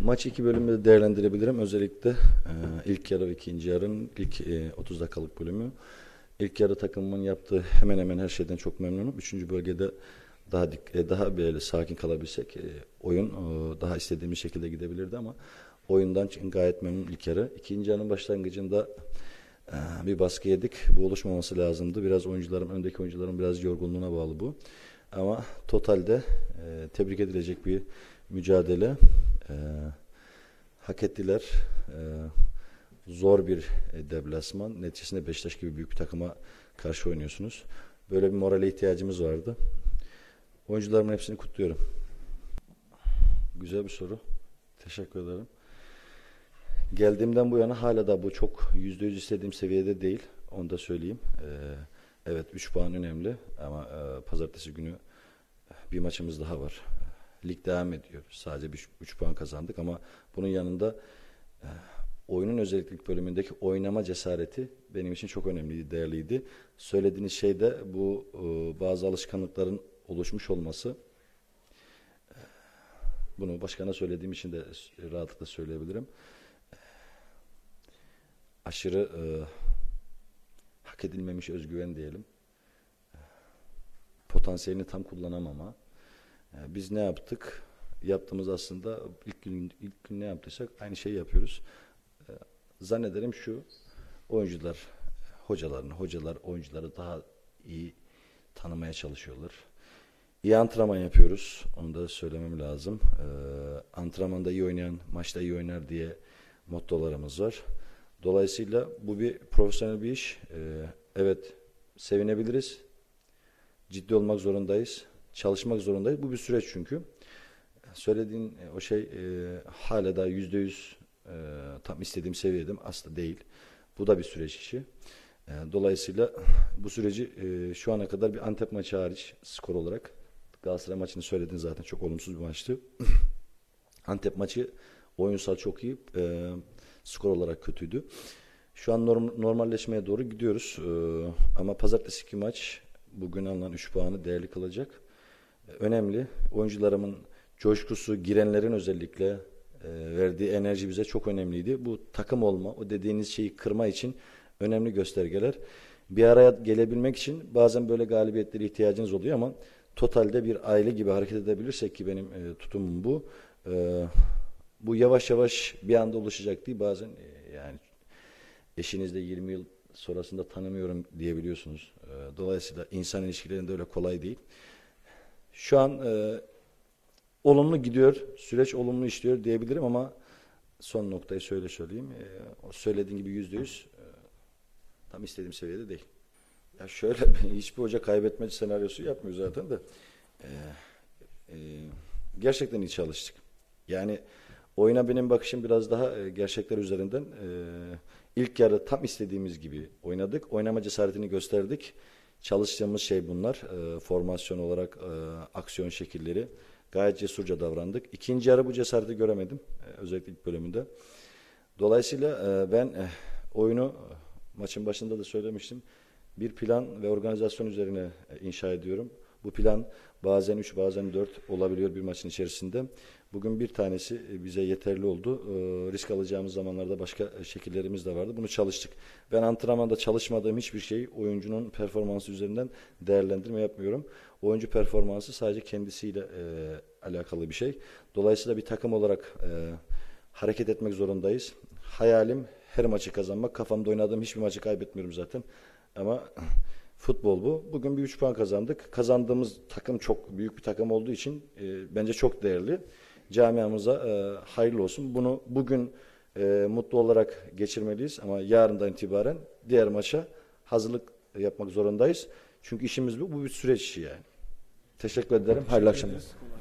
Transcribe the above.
Maç iki bölümde değerlendirebilirim. Özellikle ilk yarı ve ikinci yarının ilk 30 dakikalık bölümü. İlk yarı takımımın yaptığı hemen hemen her şeyden çok memnunum. Üçüncü bölgede daha böyle sakin kalabilsek oyun daha istediğimiz şekilde gidebilirdi ama oyundan gayet memnunum ilk yarı. İkinci yarının başlangıcında bir baskı yedik. Bu oluşmaması lazımdı. Biraz öndeki oyuncuların biraz yorgunluğuna bağlı bu. Ama totalde tebrik edilecek bir mücadele. Hak ettiler. Zor bir deplasman. Neticesinde Beşiktaş gibi büyük bir takıma karşı oynuyorsunuz. Böyle bir morale ihtiyacımız vardı. Oyuncularımın hepsini kutluyorum. Güzel bir soru. Teşekkür ederim. Geldiğimden bu yana hala da bu çok %100 istediğim seviyede değil. Onu da söyleyeyim. Evet 3 puan önemli ama pazartesi günü bir maçımız daha var. Lig devam ediyor. Sadece 3 puan kazandık ama bunun yanında oyunun özellikle ilk bölümündeki oynama cesareti benim için çok önemliydi, değerliydi. Söylediğiniz şey de bu bazı alışkanlıkların oluşmuş olması. Bunu başkana söylediğim için de rahatlıkla söyleyebilirim. Aşırı hak edilmemiş özgüven diyelim. Potansiyelini tam kullanamama. Biz ne yaptık? Yaptığımız aslında ilk gün ne yaptıysak aynı şeyi yapıyoruz. Zannederim şu, oyuncular, hocalar oyuncuları daha iyi tanımaya çalışıyorlar. İyi antrenman yapıyoruz. Onu da söylemem lazım. Antrenmanda iyi oynayan, maçta iyi oynar diye mottolarımız var. Dolayısıyla bu bir profesyonel bir iş. Evet, sevinebiliriz. Ciddi olmak zorundayız. Çalışmak zorundayız. Bu bir süreç çünkü. Söylediğin o şey hala da %100 tam istediğim seviyede aslında değil. Bu da bir süreç işi. Dolayısıyla bu süreci şu ana kadar bir Antep maçı hariç skor olarak Galatasaray maçını söyledin zaten çok olumsuz bir maçtı. Antep maçı oyunsal çok iyi, skor olarak kötüydü. Şu an normalleşmeye doğru gidiyoruz. Ama pazartesiki maç bugün alınan 3 puanı değerli kılacak. Önemli. Oyuncularımın coşkusu, girenlerin özellikle verdiği enerji bize çok önemliydi. Bu takım olma, o dediğiniz şeyi kırma için önemli göstergeler. Bir araya gelebilmek için bazen böyle galibiyetlere ihtiyacınız oluyor ama totalde bir aile gibi hareket edebilirsek ki benim tutumum bu. Bu yavaş yavaş bir anda oluşacak değil. Bazen yani eşinizle 20 yıl sonrasında tanımıyorum diyebiliyorsunuz. Dolayısıyla insan ilişkilerinde öyle kolay değil. Şu an olumlu gidiyor, süreç olumlu işliyor diyebilirim ama son noktayı söyleyeyim. O söylediğin gibi %100 tam istediğim seviyede değil. Ya şöyle hiçbir hoca kaybetme senaryosu yapmıyor zaten de. Gerçekten iyi çalıştık. Yani oyuna benim bakışım biraz daha gerçekler üzerinden. İlk yarı tam istediğimiz gibi oynadık. Oynama cesaretini gösterdik. Çalıştığımız şey bunlar. Formasyon olarak aksiyon şekilleri. Gayet cesurca davrandık. İkinci yarı bu cesareti göremedim. Özellikle ilk bölümünde. Dolayısıyla ben oyunu maçın başında da söylemiştim. Bir plan ve organizasyon üzerine inşa ediyorum. Bu plan bazen 3 bazen 4 olabiliyor bir maçın içerisinde. Bugün bir tanesi bize yeterli oldu. Risk alacağımız zamanlarda başka şekillerimiz de vardı. Bunu çalıştık. Ben antrenmanda çalışmadığım hiçbir şey oyuncunun performansı üzerinden değerlendirme yapmıyorum. Oyuncu performansı sadece kendisiyle alakalı bir şey. Dolayısıyla bir takım olarak hareket etmek zorundayız. Hayalim her maçı kazanmak. Kafamda oynadığım hiçbir maçı kaybetmiyorum zaten. Ama futbol bu. Bugün bir 3 puan kazandık. Kazandığımız takım çok büyük bir takım olduğu için bence çok değerli. Camiamıza hayırlı olsun. Bunu bugün mutlu olarak geçirmeliyiz ama yarından itibaren diğer maça hazırlık yapmak zorundayız. Çünkü işimiz bu. Bu bir süreç işi yani. Teşekkür ederim. Hayırlı akşamlar.